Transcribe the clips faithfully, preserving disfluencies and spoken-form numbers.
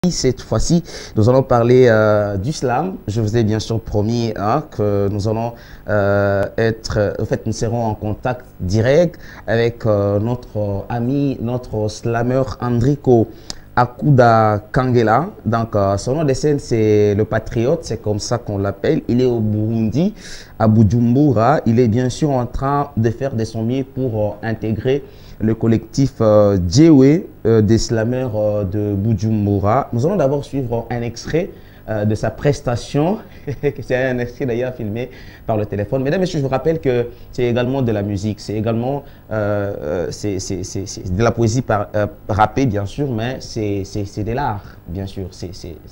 Cette fois-ci, nous allons parler euh, du slam. Je vous ai bien sûr promis hein, que nous allons euh, être, en fait, nous serons en contact direct avec euh, notre ami, notre slameur Andriko Akuda Kangela. Donc, euh, son nom de scène, c'est le Patriote, c'est comme ça qu'on l'appelle. Il est au Burundi, à Bujumbura. Il est bien sûr en train de faire de son mieux pour euh, intégrer le collectif euh, Djewe euh, des slameurs euh, de Bujumbura. Nous allons d'abord suivre un extrait euh, de sa prestation. C'est un extrait d'ailleurs filmé par le téléphone. Mesdames et messieurs, je vous rappelle que c'est également de la musique, c'est également euh, c'est de la poésie par, euh, rappée bien sûr, mais c'est de l'art bien sûr. C'est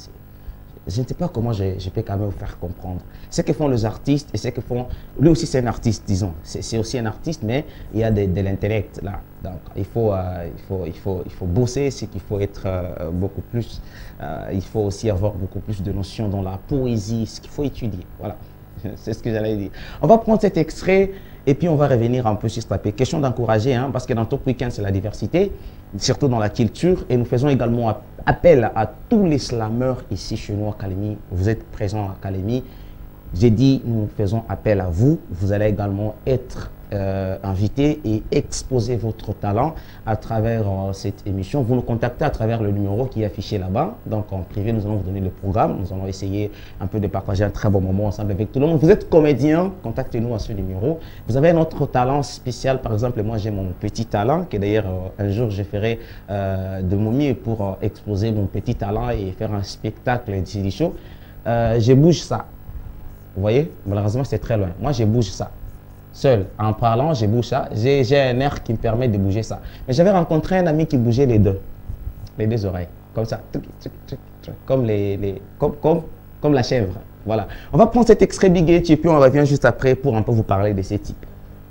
Je ne sais pas comment je, je peux quand même vous faire comprendre. Ce que font les artistes et ce que font... Lui aussi, c'est un artiste, disons. C'est aussi un artiste, mais il y a de, de l'intellect là. Donc, il faut, euh, il faut, il faut, il faut bosser, c'est qu'il faut être euh, beaucoup plus... Euh, il faut aussi avoir beaucoup plus de notions dans la poésie, ce qu'il faut étudier. Voilà, c'est ce que j'allais dire. On va prendre cet extrait et puis on va revenir un peu sur ce tapé. Question d'encourager, hein, parce que dans Top Weekend, c'est la diversité, surtout dans la culture. Et nous faisons également appel à tous les slameurs ici chez nous à Kalemi. Vous êtes présents à Kalemi. J'ai dit, nous faisons appel à vous. Vous allez également être euh, invité et exposer votre talent à travers euh, cette émission. Vous nous contactez à travers le numéro qui est affiché là-bas. Donc en privé, nous allons vous donner le programme. Nous allons essayer un peu de partager un très bon moment ensemble avec tout le monde. Vous êtes comédien, contactez-nous à ce numéro. Vous avez un autre talent spécial. Par exemple, moi j'ai mon petit talent, que d'ailleurs euh, un jour je ferai euh, de mon mieux pour euh, exposer mon petit talent et faire un spectacle de show. Euh, je bouge ça. Vous voyez, malheureusement c'est très loin. Moi je bouge ça. Seul, en parlant, je bouge ça. J'ai un air qui me permet de bouger ça. Mais j'avais rencontré un ami qui bougeait les deux. Les deux oreilles. Comme ça. Comme, les, les, comme, comme, comme la chèvre. Voilà. On va prendre cet extrait Big H et puis on revient juste après pour un peu vous parler de ces types.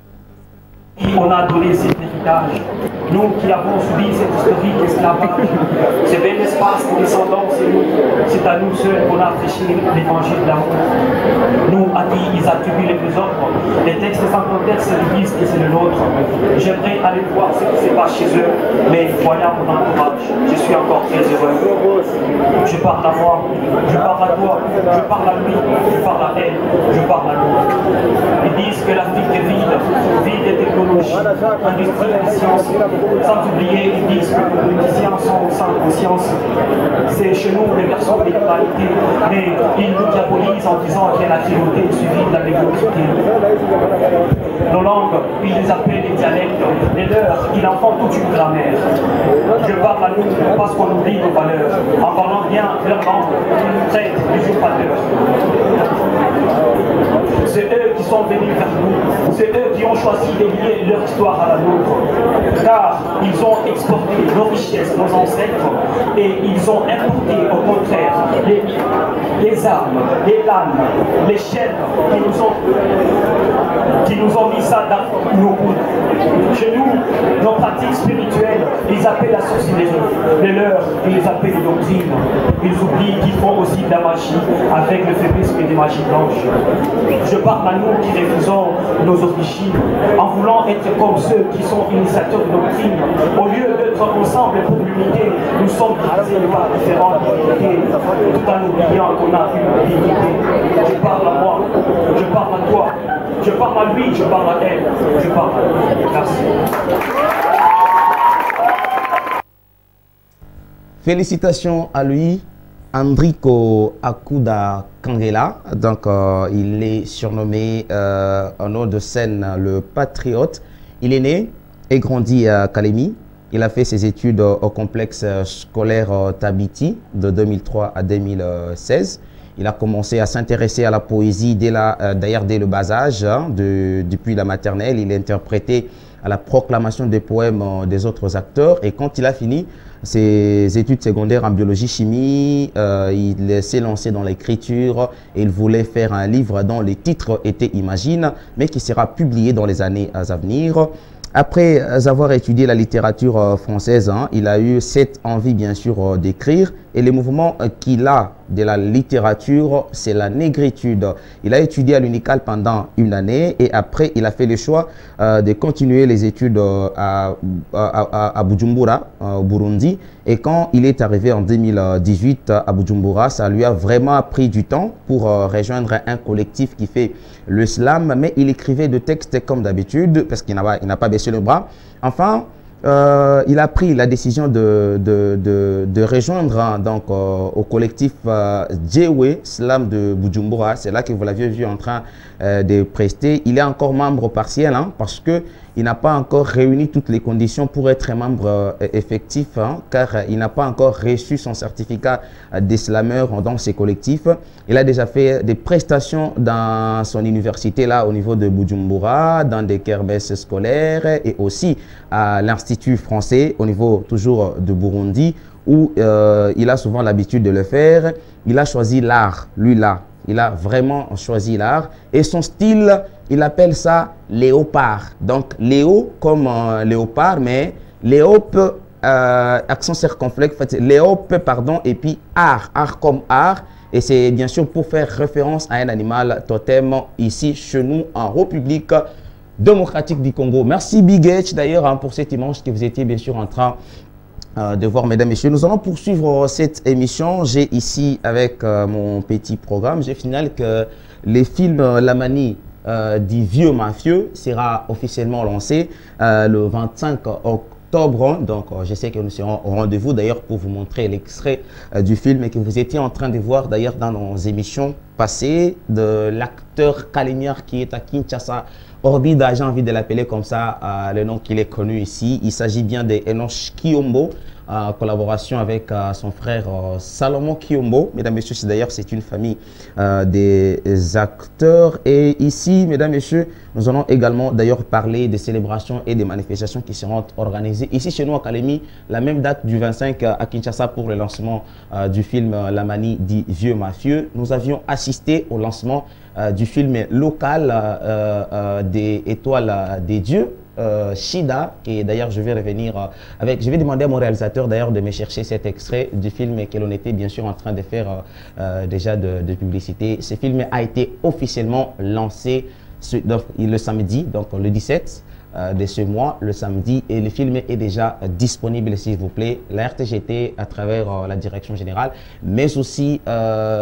On a donné cet héritage. Nous qui avons subi cette historique esclavage, ce bel espace de descendance, c'est à nous seuls qu'on a prêché l'évangile d'amour. Nous, à qui ils attribuent les plus ordres, les textes sans contexte disent que c'est le nôtre. J'aimerais aller voir ce qui se passe chez eux, mais voyant mon entourage, je suis encore très heureux. Je parle à moi, je parle à toi, je parle à lui, je parle à elle, je parle à nous. Ils disent que l'Afrique est vide, vide de technologie, industrie de science. Sans oublier, ils disent que les musiciens sont sans conscience. C'est chez nous les versions de l'égalité, mais ils nous diabolisent en disant que la cruauté est suivie de la médiocrité. Nos langues, ils les appellent les dialectes, les leurs, ils en font toute une grammaire. Je parle à nous parce qu'on oublie nos valeurs. En parlant bien leur langue, ils nous traitent d'usurpateurs. C'est eux qui sont venus vers nous, c'est eux qui ont choisi de lier leur histoire à la nôtre, car ils ont exporté nos richesses, nos ancêtres, et ils ont importé au contraire les, les armes, les lames, les chaînes qui nous ont, qui nous ont mis ça dans nos coudes. Chez nous, nos pratiques spirituelles, ils appellent la sorcellerie, les leurs, ils les appellent les doctrines. Ils oublient qu'ils font aussi de la magie avec le féminisme des magies blanches. Je parle à nous qui refusons nos origines en voulant être comme ceux qui sont initiateurs de doctrine. Au lieu d'être ensemble pour l'unité, nous sommes divisés par différentes divinités, tout en oubliant qu'on a une divinité. Je parle à moi, je parle à toi, je parle à lui, je parle à elle, je parle à lui. Merci. Félicitations à lui, Andriko Akuda Kangela. Donc, euh, il est surnommé euh, en nom de scène le Patriote. Il est né et grandi à Kalemi. Il a fait ses études au complexe scolaire Tabiti de deux mille trois à deux mille seize. Il a commencé à s'intéresser à la poésie dès la, d'ailleurs dès le bas âge, hein, de, depuis la maternelle. Il a interprété à la proclamation des poèmes des autres acteurs. Et quand il a fini ses études secondaires en biologie-chimie, euh, il s'est lancé dans l'écriture et il voulait faire un livre dont les titres étaient Imagine, mais qui sera publié dans les années à venir. Après avoir étudié la littérature française, hein, il a eu cette envie bien sûr d'écrire et le mouvement qu'il a de la littérature, c'est la négritude. Il a étudié à l'UNICAL pendant une année et après, il a fait le choix euh, de continuer les études euh, à, à, à Bujumbura, euh, au Burundi. Et quand il est arrivé en deux mille dix-huit à Bujumbura, ça lui a vraiment pris du temps pour euh, rejoindre un collectif qui fait le slam, mais il écrivait de textes comme d'habitude parce qu'il n'a pas, il n'a pas baissé le bras. Enfin, Euh, il a pris la décision de, de, de, de rejoindre hein, donc, euh, au collectif euh, Djewe Slam de Bujumbura. C'est là que vous l'aviez vu en train euh, de prester. Il est encore membre partiel hein, parce que il n'a pas encore réuni toutes les conditions pour être membre euh, effectif hein, car euh, il n'a pas encore reçu son certificat euh, d'islameur dans ces collectifs. Il a déjà fait des prestations dans son université là au niveau de Bujumbura, dans des kermesses scolaires et aussi à l'Institut français au niveau toujours de Burundi où euh, il a souvent l'habitude de le faire. Il a choisi l'art, lui là. Il a vraiment choisi l'art et son style, il appelle ça léopard. Donc léo comme euh, léopard, mais léope, euh, accent circonflexe, en fait, léope, pardon, et puis art, art comme art. Et c'est bien sûr pour faire référence à un animal totem ici chez nous en République démocratique du Congo. Merci Big H d'ailleurs hein, pour cette image que vous étiez bien sûr en train Euh, de voir, mesdames, messieurs. Nous allons poursuivre cette émission. J'ai ici avec euh, mon petit programme, j'ai finalé que les films euh, La Manie euh, du vieux mafieux sera officiellement lancé euh, le vingt-cinq octobre. Donc, euh, je sais que nous serons au rendez-vous d'ailleurs pour vous montrer l'extrait euh, du film et que vous étiez en train de voir d'ailleurs dans nos émissions passées de l'acteur Kalemiar qui est à Kinshasa. Orbida, j'ai envie de l'appeler comme ça, euh, le nom qu'il est connu ici. Il s'agit bien de Enoch Kiyombo, en collaboration avec euh, son frère euh, Salomon Kiyombo. Mesdames, messieurs, d'ailleurs, c'est une famille euh, des acteurs. Et ici, mesdames, messieurs, nous allons également d'ailleurs parler des célébrations et des manifestations qui seront organisées ici chez nous à Kalemi, la même date du vingt-cinq à Kinshasa pour le lancement euh, du film euh, La Manie du vieux mafieux. Nous avions assisté au lancement Euh, du film local euh, euh, des Étoiles euh, des Dieux, euh, Shida, et d'ailleurs je vais revenir euh, avec, je vais demander à mon réalisateur d'ailleurs de me chercher cet extrait du film que l'on était bien sûr en train de faire euh, euh, déjà de, de publicité. Ce film a été officiellement lancé ce, donc, le samedi, donc le dix-sept euh, de ce mois, le samedi, et le film est déjà euh, disponible s'il vous plaît, la R T G T à travers euh, la direction générale, mais aussi euh,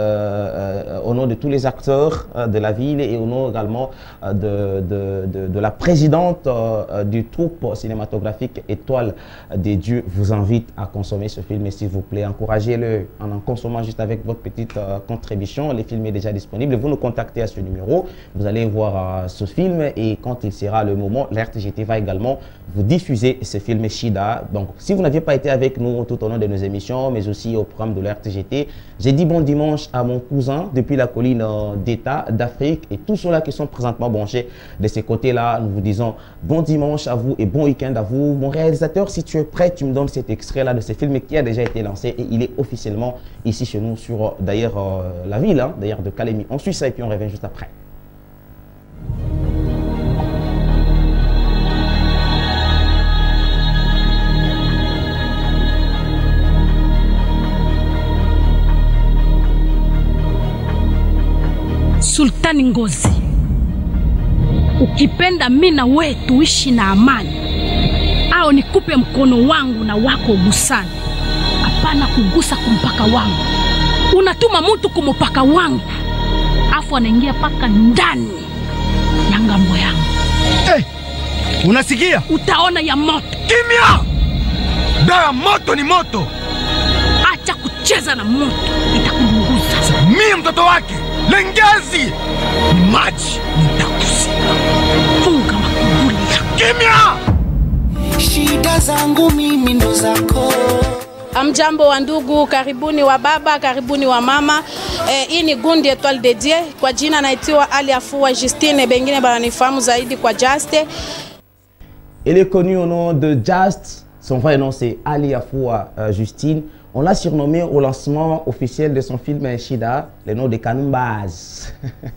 euh, au nom de tous les acteurs euh, de la ville et au nom également euh, de, de, de, de la présidente euh, du troupe cinématographique Étoile des Dieux vous invite à consommer ce film s'il vous plaît, encouragez-le en en consommant juste avec votre petite euh, contribution. Le film est déjà disponible, vous nous contactez à ce numéro, vous allez voir euh, ce film et quand il sera le moment, la R T G T va également vous diffuser ce film Shida. Donc si vous n'aviez pas été avec nous tout au long de nos émissions mais aussi au programme de la R T G T, j'ai dit bon dimanche à mon cousin depuis la colline d'État d'Afrique et tous ceux-là qui sont présentement branchés de ces côtés-là. Nous vous disons bon dimanche à vous et bon week-end à vous. Mon réalisateur, si tu es prêt, tu me donnes cet extrait-là de ce film qui a déjà été lancé et il est officiellement ici chez nous sur d'ailleurs euh, la ville hein, d'ailleurs de Kalemi. On suit ça et puis on revient juste après. Sultani Ngozi, ukipenda mimi na wewe tuishi na amani, au nikupe mkono wangu na wako busani, hapana kugusa kumpaka wangu. Unatuma mtu kumpaka wangu, afu anaingia paka ndani ya ngambo yangu. Hey, unasikia? Utaona ya moto. Kimya! Da moto ni moto. Acha kucheza na moto, itakunguza. Mimi mtoto wake. Lengezi ni maji nitakusika. Funga makubuli. Kimya! Shida zangu mimi ndo zako. Amjambo wa ndugu, karibuni wa baba, karibuni wa mama. Eh, hii ni gundi Étoile des Dieux. Kwa jina naitiwa Ali Afua Justine, bengine bananifahamu zaidi kwa Juste. Elle est connue au nom de Just. Son vrai nom c'est Ali Afua euh, Justine. On l'a surnommé au lancement officiel de son film Shida, le nom de Kanumbaz.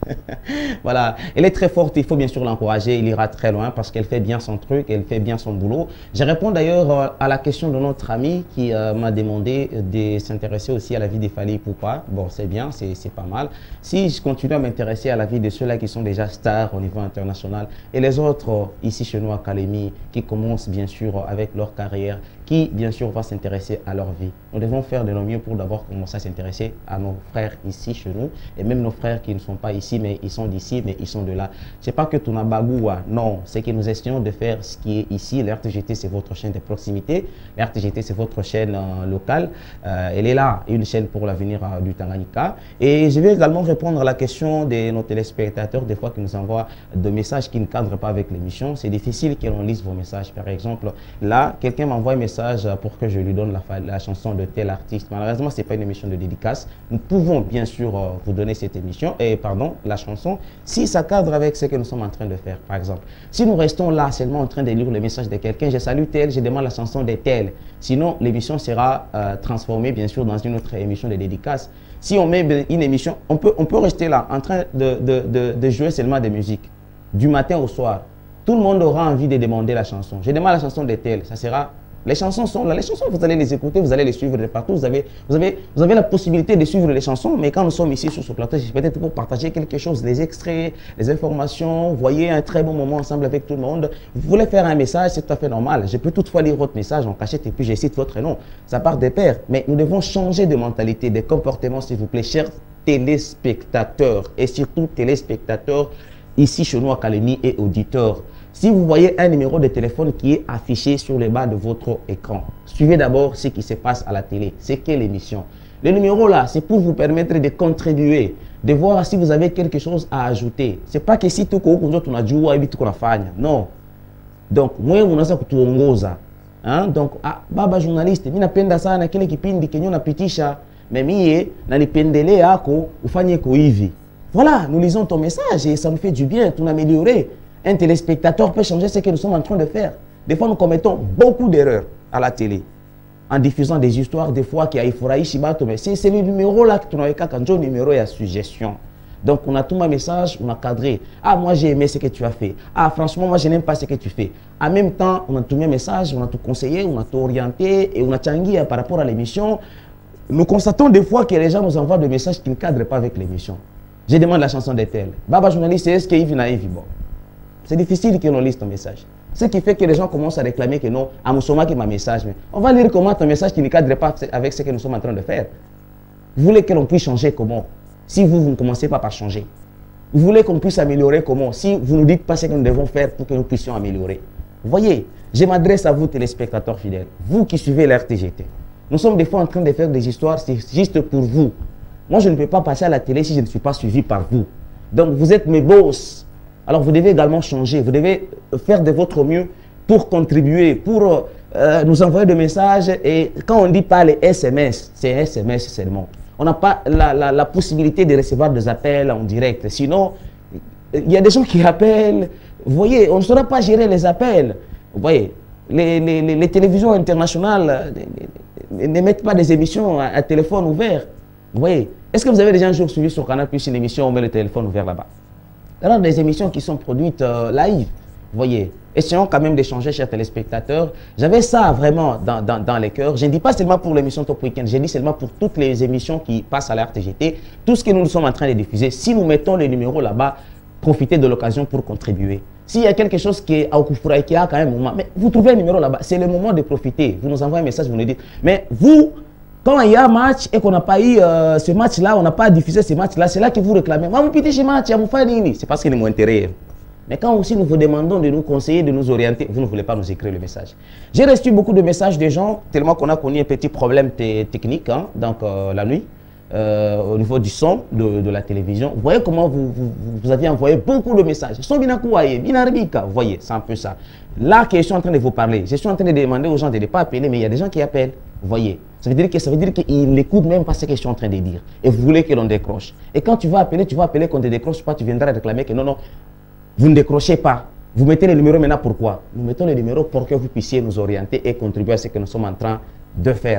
Voilà, elle est très forte, il faut bien sûr l'encourager, il ira très loin parce qu'elle fait bien son truc, elle fait bien son boulot. Je réponds d'ailleurs à la question de notre ami qui euh, m'a demandé de s'intéresser aussi à la vie des Fally Ipupa. Bon, c'est bien, c'est pas mal. Si je continue à m'intéresser à la vie de ceux-là qui sont déjà stars au niveau international et les autres euh, ici chez nous à Kalemi qui commencent bien sûr avec leur carrière, qui bien sûr va s'intéresser à leur vie. Nous devons faire de nos mieux pour d'abord commencer à s'intéresser à nos frères ici chez nous et même nos frères qui ne sont pas ici mais ils sont d'ici mais ils sont de là. C'est pas que tout n'a bagoua, non, c'est que nous essayons de faire ce qui est ici. L'R T G T c'est votre chaîne de proximité, l'R T G T c'est votre chaîne euh, locale, euh, elle est là, une chaîne pour l'avenir euh, du Tanganyika. Et je vais également répondre à la question de nos téléspectateurs des fois qui nous envoient des messages qui ne cadrent pas avec l'émission. C'est difficile que l'on lise vos messages. Par exemple, là, quelqu'un m'envoie un message pour que je lui donne la, la chanson de tel artiste. Malheureusement, ce n'est pas une émission de dédicace. Nous pouvons bien sûr euh, vous donner cette émission, et pardon, la chanson, si ça cadre avec ce que nous sommes en train de faire, par exemple. Si nous restons là seulement en train de lire le message de quelqu'un, je salue tel, je demande la chanson de tel. Sinon, l'émission sera euh, transformée bien sûr dans une autre émission de dédicace. Si on met une émission, on peut, on peut rester là en train de, de, de, de jouer seulement des musiques, du matin au soir. Tout le monde aura envie de demander la chanson. Je demande la chanson de tel, ça sera... Les chansons sont là, les chansons vous allez les écouter, vous allez les suivre de partout, vous avez, vous, avez, vous avez la possibilité de suivre les chansons, mais quand nous sommes ici sur ce plateau, c'est peut-être pour partager quelque chose, les extraits, les informations, voyez un très bon moment ensemble avec tout le monde. Vous voulez faire un message, c'est tout à fait normal. Je peux toutefois lire votre message en cachette et puis je cite votre nom. Ça part des pairs, mais nous devons changer de mentalité, de comportement s'il vous plaît, chers téléspectateurs et surtout téléspectateurs ici chez nous à Kalemi et auditeurs. Si vous voyez un numéro de téléphone qui est affiché sur le bas de votre écran, suivez d'abord ce qui se passe à la télé. C'est quelle émission? Le numéro là, c'est pour vous permettre de contribuer, de voir si vous avez quelque chose à ajouter. C'est pas que si tout le monde a joué à vite qu'on a fait. Non. Donc, moi, on a ça que tu ongoza. Hein? Donc, ah, baba journaliste, mi napenda sana kile kipindi kenyo napitisha, mais mie na nipendele yako ufanye ko hivi. Voilà, nous lisons ton message et ça nous fait du bien, tout améliorer. Un téléspectateur peut changer ce que nous sommes en train de faire. Des fois, nous commettons beaucoup d'erreurs à la télé. En diffusant des histoires, des fois, qui a Ifuraï Shibato, mais c'est le numéro là que tu n'avais qu'à quand le numéro est à suggestion. Donc, on a tout mon message, on a cadré. Ah, moi, j'ai aimé ce que tu as fait. Ah, franchement, moi, je n'aime pas ce que tu fais. En même temps, on a tout mon message, on a tout conseillé, on a tout orienté et on a tangui par rapport à l'émission. Nous constatons des fois que les gens nous envoient des messages qui ne cadrent pas avec l'émission. Je demande la chanson de tel. Baba journaliste, est-ce qu'il y a une bon. C'est difficile que l'on lise ton message. Ce qui fait que les gens commencent à réclamer que non, à Moussoma qui est ma message. Mais on va lire comment ton message qui ne cadre pas avec ce que nous sommes en train de faire. Vous voulez que l'on puisse changer comment? Si vous, vous ne commencez pas par changer. Vous voulez qu'on puisse améliorer comment? Si vous ne nous dites pas ce que nous devons faire pour que nous puissions améliorer. Vous voyez, je m'adresse à vous téléspectateurs fidèles, vous qui suivez l'R T G T. Nous sommes des fois en train de faire des histoires, c'est juste pour vous. Moi, je ne peux pas passer à la télé si je ne suis pas suivi par vous. Donc, vous êtes mes boss. Alors, vous devez également changer, vous devez faire de votre mieux pour contribuer, pour euh, nous envoyer des messages. Et quand on ne dit pas les S M S, c'est S M S seulement. On n'a pas la, la, la possibilité de recevoir des appels en direct. Sinon, il y a des gens qui appellent. Vous voyez, on ne saura pas gérer les appels. Vous voyez, les, les, les, les télévisions internationales n'émettent pas des émissions à, à téléphone ouvert. Vous voyez, est-ce que vous avez déjà un jour suivi sur Canal Plus une émission où on met le téléphone ouvert là-bas? Alors, des émissions qui sont produites euh, live, vous voyez, essayons quand même d'échanger, chers téléspectateurs. J'avais ça vraiment dans, dans, dans les cœurs. Je ne dis pas seulement pour l'émission Top Weekend, je dis seulement pour toutes les émissions qui passent à la R T G T. Tout ce que nous sommes en train de diffuser, si nous mettons les numéros là-bas, profitez de l'occasion pour contribuer. S'il y a quelque chose qui est à Okufura, qui a quand même un moment, mais vous trouvez un numéro là-bas, c'est le moment de profiter. Vous nous envoyez un message, vous nous dites, mais vous, quand il y a un match et qu'on n'a pas eu euh, ce match-là, on n'a pas diffusé ce match-là, c'est là que vous réclamez. Moi, vous pitez ce match, c'est parce qu'il est mon intérêt. Mais quand aussi nous vous demandons de nous conseiller, de nous orienter, vous ne voulez pas nous écrire le message. J'ai reçu beaucoup de messages des gens, tellement qu'on a connu un petit problème technique, hein, donc euh, la nuit, euh, au niveau du son de, de la télévision. Vous voyez comment vous, vous, vous avez envoyé beaucoup de messages. Son binakouaye, binarbika, vous voyez, c'est un peu ça. Là que je suis en train de vous parler, je suis en train de demander aux gens de ne pas appeler, mais il y a des gens qui appellent. Vous voyez, ça veut dire que ça veut dire qu'ils n'écoutent même pas ce que je suis en train de dire. Et vous voulez que l'on décroche. Et quand tu vas appeler, tu vas appeler qu'on ne décroche pas, tu viendras réclamer que non, non, vous ne décrochez pas. Vous mettez le numéro maintenant, pourquoi? Nous mettons le numéro pour que vous puissiez nous orienter et contribuer à ce que nous sommes en train de faire.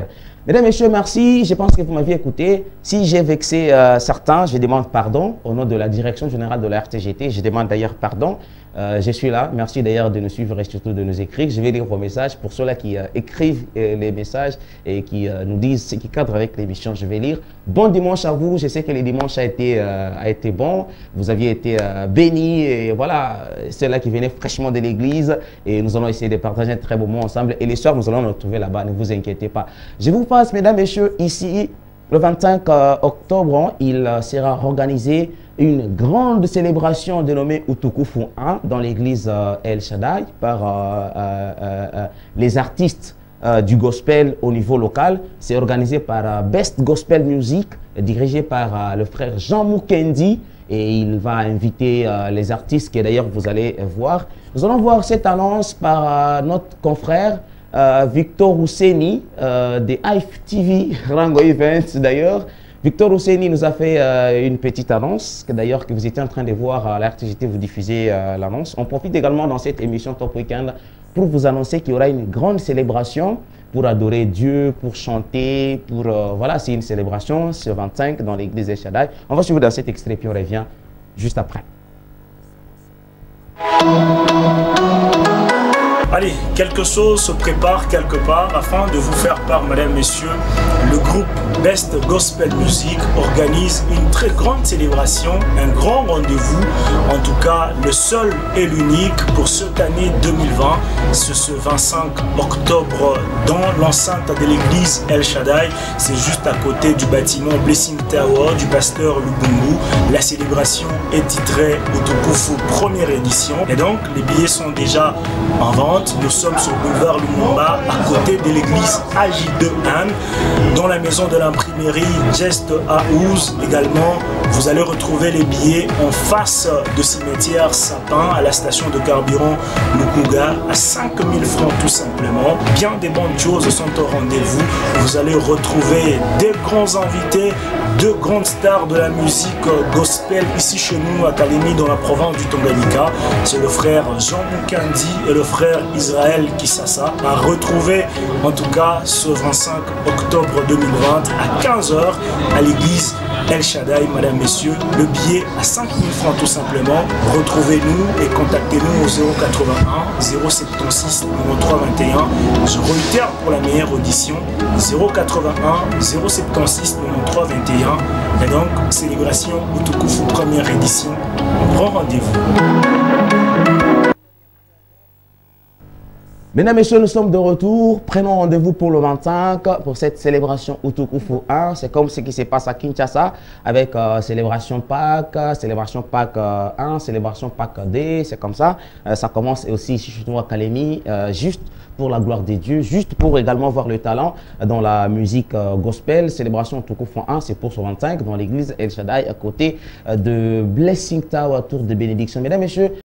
Mesdames, Messieurs, merci. Je pense que vous m'aviez écouté. Si j'ai vexé euh, certains, je demande pardon au nom de la direction générale de la R T G T. Je demande d'ailleurs pardon. Euh, je suis là. Merci d'ailleurs de nous suivre et surtout de nous écrire. Je vais lire vos messages. Pour ceux-là qui euh, écrivent euh, les messages et qui euh, nous disent ce qui cadre avec l'émission, je vais lire. Bon dimanche à vous. Je sais que le dimanche a été, euh, a été bon. Vous aviez été euh, bénis. Et voilà, ceux-là qui venaient fraîchement de l'église. Et nous allons essayer de partager un très beau moment ensemble. Et les soirs, nous allons nous retrouver là-bas. Ne vous inquiétez pas. Je vous passe, mesdames, messieurs, ici, le vingt-cinq octobre, il sera organisé une grande célébration dénommée Utukufu un dans l'église euh, El Shaddai par euh, euh, euh, les artistes euh, du gospel au niveau local. C'est organisé par euh, Best Gospel Music, dirigé par euh, le frère Jean Mukendi. Et il va inviter euh, les artistes que d'ailleurs vous allez voir. Nous allons voir cette annonce par euh, notre confrère euh, Victor Housseni euh, des I F T V Rango Events d'ailleurs. Victor Housseni nous a fait euh, une petite annonce, que d'ailleurs que vous étiez en train de voir à la R T G T, vous diffusez euh, l'annonce. On profite également dans cette émission Top Weekend pour vous annoncer qu'il y aura une grande célébration pour adorer Dieu, pour chanter, pour... Euh, voilà, c'est une célébration, ce vingt-cinq dans l'église El Shaddai. On va suivre dans cet extrait, puis on revient juste après. Allez, quelque chose se prépare quelque part afin de vous faire part, mesdames, messieurs. Le groupe Best Gospel Music organise une très grande célébration, un grand rendez-vous, en tout cas le seul et l'unique pour cette année deux mille vingt. C'est ce vingt-cinq octobre dans l'enceinte de l'église El Shaddai. C'est juste à côté du bâtiment Blessing Tower du pasteur Lubungu. La célébration est titrée Utukufu première édition. Et donc, les billets sont déjà en vente. Nous sommes sur boulevard Lumumba, à côté de l'église A J deux Anne, dans la maison de l'imprimerie Geste House également. Vous allez retrouver les billets en face de cimetière Sapin à la station de carburant Lukuga à cinq mille francs tout simplement. Bien des bonnes choses sont au rendez-vous. Vous allez retrouver des grands invités, deux grandes stars de la musique gospel ici chez nous à Kalemi dans la province du Tanganyika. C'est le frère Jean Mukendi et le frère Israël Kisasa, à retrouver en tout cas ce vingt-cinq octobre deux mille vingt à quinze heures à l'église El Shaddai, mesdames, messieurs. Le billet à cinq mille francs tout simplement. Retrouvez-nous et contactez-nous au zéro quatre-vingt-un zéro soixante-seize quatre-vingt-trois vingt et un. Je réitère pour la meilleure audition zéro quatre-vingt-un zéro soixante-seize quatre-vingt-trois vingt et un. Et donc, célébration Utukufu première édition. On prend rendez-vous. Mesdames, Messieurs, nous sommes de retour. Prenons rendez-vous pour le vingt-cinq pour cette célébration Utukufu un. C'est comme ce qui se passe à Kinshasa avec euh, célébration Pâques, célébration Pâques euh, un, célébration Pâques deux. C'est comme ça. Euh, ça commence aussi ici chez nous à Kalemi, euh, juste pour la gloire de Dieu, juste pour également voir le talent dans la musique euh, gospel. Célébration Utukufu un, c'est pour ce vingt-cinq dans l'église El Shaddai à côté euh, de Blessing Tower, tour de bénédiction. Mesdames, Messieurs,